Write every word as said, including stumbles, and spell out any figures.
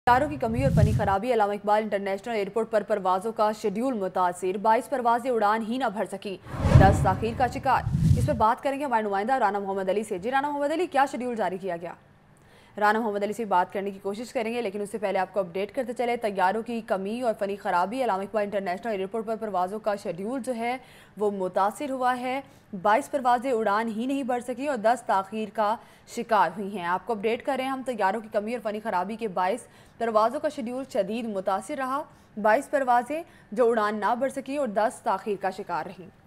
तैयारों की कमी और फनी खराबी। अल्लामा इकबाल इंटरनेशनल एयरपोर्ट पर परवाजों का शेड्यूल मुतासिर। बाईस परवाजें उड़ान ही न भर सकी, दस ताखीर का शिकार। इस पर बात करेंगे हमारे नुमाइंदा राना मोहम्मद अली से। जी राना मोहम्मद अली, क्या शेड्यूल जारी किया गया? राना मोहम्मद अली से बात करने की कोशिश करेंगे, लेकिन उससे पहले आपको अपडेट करते चले तैयारों की कमी और फनी खराबी। अल्लामा इकबाल इंटरनेशनल एयरपोर्ट पर परवाज़ों का शेड्यूल जो है वो मुतासिर हुआ है। बाईस परवाजें उड़ान ही नहीं भर सकी और दस ताखीर का शिकार हुई हैं। आपको अपडेट करें हम, तैयारों की कमी और फनी खराबी के बाईस परवाज़ों का शेड्यूल शदीद मुतासिर रहा। बाईस परवाजें जो उड़ान ना भर सकी और दस ताखीर का शिकार रहीं।